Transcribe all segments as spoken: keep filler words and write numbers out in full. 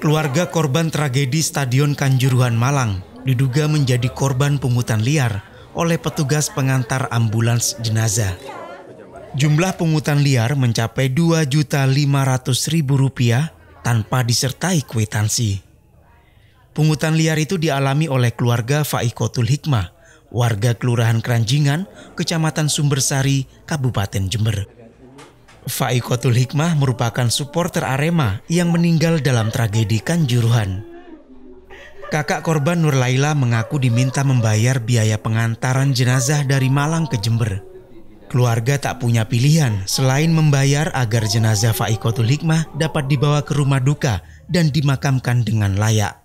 Keluarga korban tragedi Stadion Kanjuruhan Malang diduga menjadi korban pungutan liar oleh petugas pengantar ambulans jenazah. Jumlah pungutan liar mencapai dua juta lima ratus ribu rupiah tanpa disertai kwitansi. Pungutan liar itu dialami oleh keluarga Faikotul Hikmah, warga Kelurahan Keranjingan, Kecamatan Sumbersari, Kabupaten Jember. Faikotul Hikmah merupakan supporter Arema yang meninggal dalam tragedi Kanjuruhan. Kakak korban Nur Laila mengaku diminta membayar biaya pengantaran jenazah dari Malang ke Jember. Keluarga tak punya pilihan selain membayar agar jenazah Faikotul Hikmah dapat dibawa ke rumah duka dan dimakamkan dengan layak.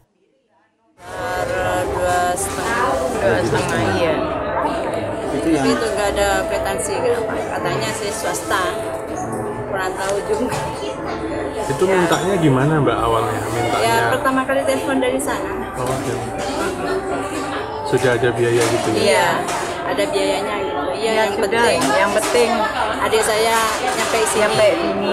Dua setengah, dua setengah iya. Itu yang... Tapi itu nggak ada kwitansi, katanya sih swasta. Kurang tahu juga. Itu ya. Mintanya gimana Mbak awalnya? Mintanya... Ya pertama kali telepon dari sana. Oh, ya. Sudah ada biaya gitu ya? Iya, ada biayanya gitu. Iya, ya, yang sudah. penting, yang penting adik saya nyampe sini. Nyampe ini.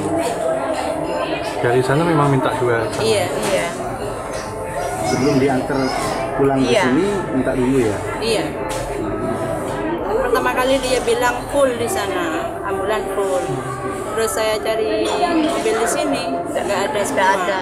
Dari sana memang minta dua. Sama. Iya, iya. Sebelum diantar pulang iya. ke sini minta dulu ya? Iya. Pertama kali dia bilang full di sana, ambulan full. Terus saya cari mobil di sini, nggak ada, nggak ada.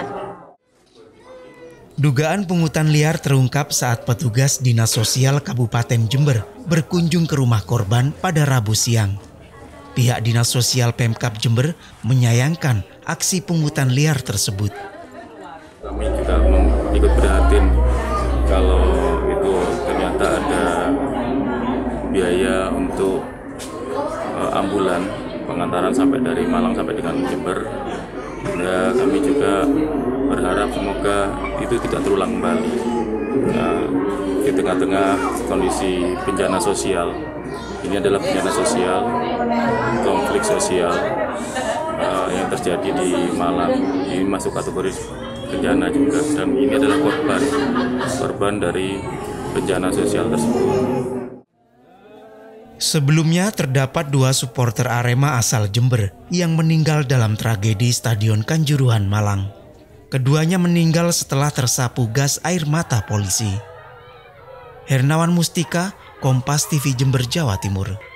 Dugaan pungutan liar terungkap saat petugas Dinas Sosial Kabupaten Jember berkunjung ke rumah korban pada Rabu siang. Pihak Dinas Sosial Pemkab Jember menyayangkan aksi pungutan liar tersebut. Kami juga ikut prihatin kalau itu ternyata ada biaya untuk uh, ambulan pengantaran sampai dari Malang sampai dengan Jember. Nah, kami juga berharap semoga itu tidak terulang kembali. Nah, di tengah-tengah kondisi bencana sosial, ini adalah bencana sosial, konflik sosial uh, yang terjadi di Malang. Ini masuk kategori bencana juga, dan ini adalah korban korban dari bencana sosial tersebut. Sebelumnya terdapat dua supporter Arema asal Jember yang meninggal dalam tragedi Stadion Kanjuruhan Malang. Keduanya meninggal setelah tersapu gas air mata polisi. Hernawan Mustika, Kompas T V Jember, Jawa Timur.